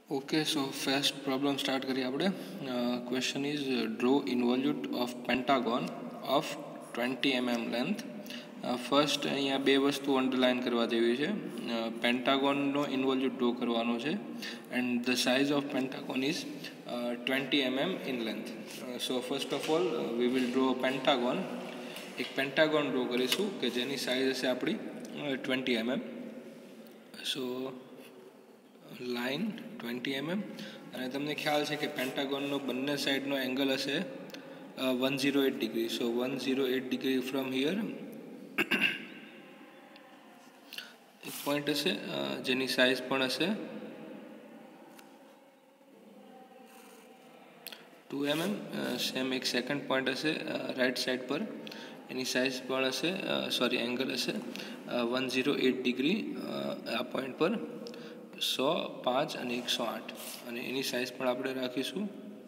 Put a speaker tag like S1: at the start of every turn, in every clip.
S1: Okay, so first problem start કરીએ આપણે. Question is draw involute of pentagon of 20 mm length. First અહીંયા બે વસ્તુ અંડરલાઇન કરવા જેવી છે. પેન્ટાગોનનો ઇન્વોલ્યુટ ડ્રો કરવાનો છે and the size of pentagon is 20 mm in length. So first of all we will draw pentagon. એક પેન્ટાગોન ડ્રો કરીશું કે જેની સાઇઝ હશે આપણી 20 mm. સો લાઇન 20 mm અને તમને ખ્યાલ છે કે પેન્ટાગોનનો બંને સાઈડનો એંગલ હશે 108 degree. So 108 degree from here એક પોઈન્ટ હશે જેની સાઇઝ પણ હશે 2 mm. સેમ એક સેકન્ડ પોઈન્ટ હશે રાઈટ સાઈડ પર, એની સાઇઝ પણ હશે એંગલ હશે 108 ડિગ્રી આ પોઈન્ટ પર. 100, 5 અને 108 અને એની સાઇઝ પણ આપણે રાખીશું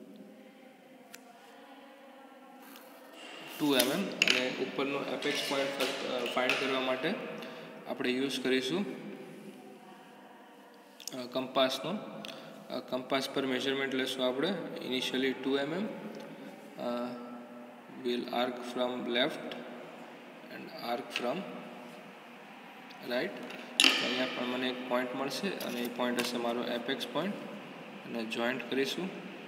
S1: 2 mm. અને ઉપરનો એપેક્સ પોઈન્ટ ફાઇન્ડ કરવા માટે આપણે યુઝ કરીશું કંપાસનો. કંપાસ પર મેઝરમેન્ટ લેશું આપણે initially 2 mm. we'll arc from left and arc from right. અહીંયા પણ મને એક પોઈન્ટ મળશે અને એ પોઈન્ટ હશે મારો એપેક્સ પોઈન્ટ અને જોઈન્ટ કરીશું.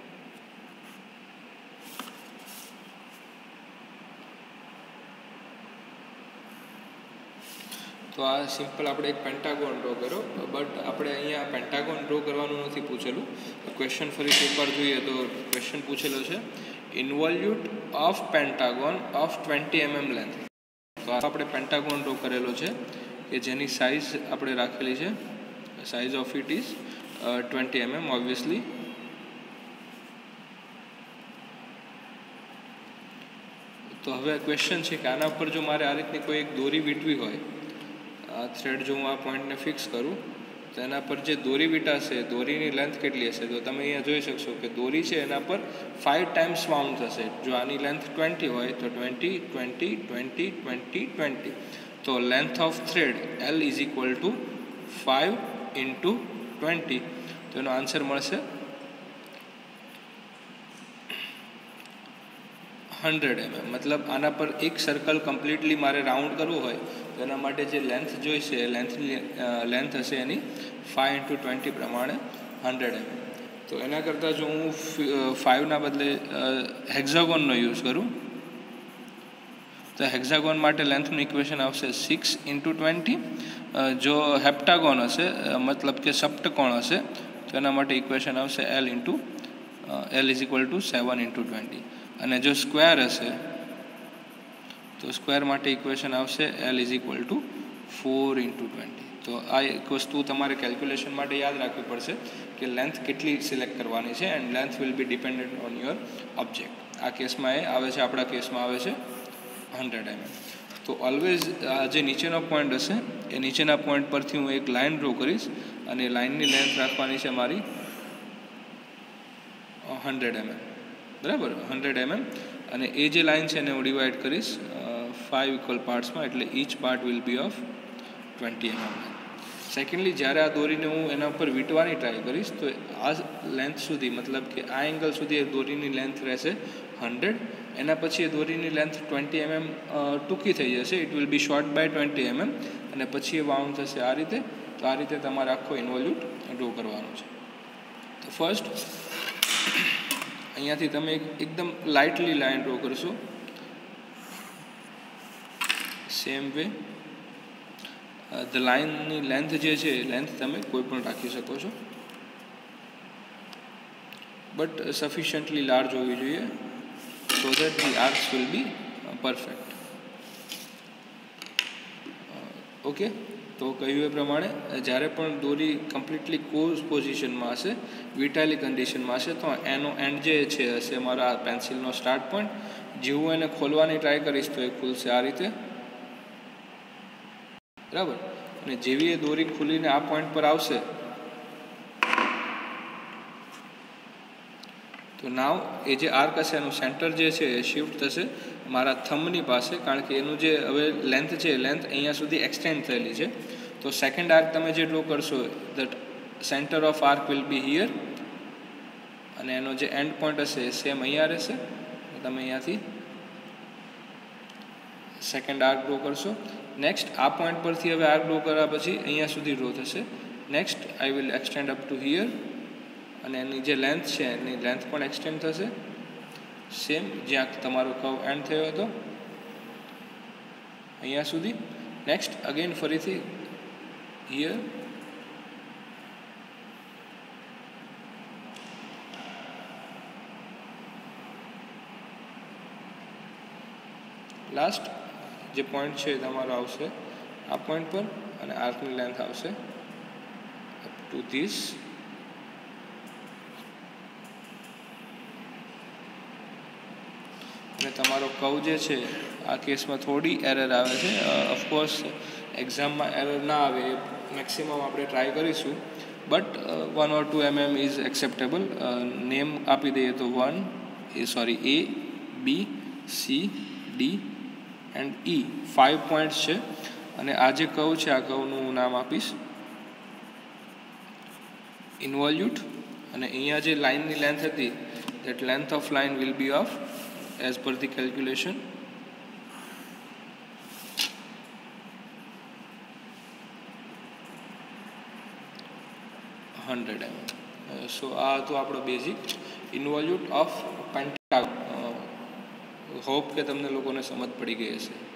S1: તો આ સિમ્પલ આપણે એક પેન્ટાગોન ડ્રો કર્યો, બટ આપણે અહીંયા પેન્ટાગોન ડ્રો કરવાનું નથી પૂછેલું. ક્વેશ્ચન ફરીથી એકવાર જોઈએ તો ક્વેશ્ચન પૂછેલો છે involute of pentagon of 20 mm length. તો આપણે પેન્ટાગોન ડ્રો કરેલો છે કે જેની સાઇઝ આપણે રાખેલી છે, size of it is 20 mm obviously. તો હવે ક્વેશ્ચન છે કે આના પર જો મારે આ રીતની કોઈ એક દોરી વીંટવી હોય, આ થ્રેડ જો હું આ પોઈન્ટને ફિક્સ કરું તો એના પર જે દોરી વીંટાશે, દોરીની લેન્થ કેટલી હશે? તો તમે અહીંયા જોઈ શકશો કે દોરી છે એના પર 5 ટાઈમ્સ વાઉન્ડ થશે. જો આની લેન્થ 20 હોય તો 20, 20, 20, 20, 20. તો length of thread L is equal to 5 into 20. તો એનો આન્સર મળશે 100 mm. મતલબ આના પર એક સર્કલ કમ્પ્લીટલી મારે રાઉન્ડ કરવું હોય તો એના માટે જે લેન્થ જોઈશે, લેન્થ હશે એની 5 ઇન્ટુ 20 પ્રમાણે 100 mm. તો એના કરતાં જો હું 5ના બદલે હેક્ઝાગોનનો યુઝ કરું તો હેક્ઝાગોન માટે લેન્થનું ઇક્વેશન આવશે 6 ઇન્ટુ 20. જો હેપ્ટાગોન હશે મતલબ કે સપ્તકોણ હશે તો એના માટે ઇક્વેશન આવશે L is equal to 7 into 20. અને જો સ્ક્વેર હશે તો સ્ક્વેર માટે ઇક્વેશન આવશે L is equal to 4 into 20. તો આ એક વસ્તુ તમારે કેલ્ક્યુલેશન માટે યાદ રાખવી પડશે કે લેન્થ કેટલી સિલેક્ટ કરવાની છે and length will be dependent on your object. આ કેસમાં એ આવે છે, આપણા કેસમાં આવે છે 100 mm. તો ઓલવેઝ આ જે નીચેનો પોઈન્ટ હશે એ નીચેના પોઈન્ટ પરથી હું એક લાઇન ડ્રો કરીશ અને લાઇનની લેન્થ રાખવાની છે મારી 100 mm. બરાબર, 100 mm. અને એ જે લાઇન છે એને હું ડિવાઈડ કરીશ 5 ઇક્વલ પાર્ટ્સમાં, એટલે each part will be of 20 mm. Secondly જ્યારે આ દોરીને હું એના ઉપર વીંટવાની ટ્રાય કરીશ તો આ લેન્થ સુધી મતલબ કે આ એંગલ સુધી એ દોરીની લેન્થ રહેશે 100. એના પછી એ દોરીની લેન્થ 20 mm ટૂંકી થઈ જશે, it will be short by 20 mm. અને પછી એ વાઉન્ડ થશે આ રીતે. તો આ રીતે તમારે આખો ઇન્વોલ્યુટ ડ્રો કરવાનો છે. તો ફર્સ્ટ અહીંયાથી તમે એકદમ લાઇટલી લાઇન ડ્રો કરશો. સેમ વે ધ લાઇનની લેન્થ જે છે લેન્થ તમે કોઈ પણ રાખી શકો છો, બટ સફિશિયન્ટલી લાર્જ હોવી જોઈએ so that the arcs will be perfect. Okay, તો કહ્યું એ પ્રમાણે જ્યારે પણ દોરી કમ્પ્લીટલી ક્લોઝ પોઝિશનમાં હશે, વીંટાયેલી કન્ડિશનમાં હશે, તો એનો એન્ડ જે છે હશે મારા પેન્સિલનો સ્ટાર્ટ પોઈન્ટ. જેવું એને ખોલવાની ટ્રાય કરીશ તો એ ખુલશે આ રીતે, બરાબર. અને જેવી એ દોરી ખુલીને આ પોઈન્ટ પર આવશે તો નાવ એ જે આર્ક હશે એનું સેન્ટર જે છે એ શિફ્ટ થશે મારા થંબની પાસે, કારણ કે એનું જે હવે લેન્થ છે લેન્થ અહીંયા સુધી એક્સટેન્ડ થયેલી છે. તો સેકન્ડ આર્ક તમે જે ડ્રો કરશો that centre of arc will be here, અને એનો જે એન્ડ પોઈન્ટ હશે સેમ અહીંયા રહેશે. તમે અહીંયાથી સેકન્ડ આર્ક ડ્રો કરશો. નેક્સ્ટ આ પોઈન્ટ પરથી હવે આર્ક ડ્રો કર્યા પછી અહીંયા સુધી ડ્રો થશે. Next I will extend up to here, અને એની જે લેન્થ છે એની લેન્થ પણ એક્સટેન્ડ થશે સેમ જ્યાં તમારો કર્વ એન્ડ થયો હતો અહીંયા સુધી. નેક્સ્ટ અગેન ફરીથી હિયર, લાસ્ટ જે પોઈન્ટ છે તમારો આવશે આ પોઈન્ટ પર, અને આર્કની લેન્થ આવશે અપ ટુ ધીસ. અને તમારો કર્વ જે છે આ કેસમાં થોડી એરર આવે છે. ઓફકોર્સ એક્ઝામમાં એરર ના આવે એ મેક્સિમમ આપણે ટ્રાય કરીશું, but 1 or 2 mm is acceptable. Name આપી દઈએ તો A, B, C, D and E, 5 points છે. અને આ જે કર્વ છે આ કર્વનું હું નામ આપીશ ઇન્વોલ્યુટ. અને અહીંયા જે લાઇનની લેન્થ હતી that length of line will be of, as per the calculation, 100 mm. સો આ હતું આપણો basic involute of pentagon. Hope કે તમને લોકોને સમજ પડી ગઈ હશે.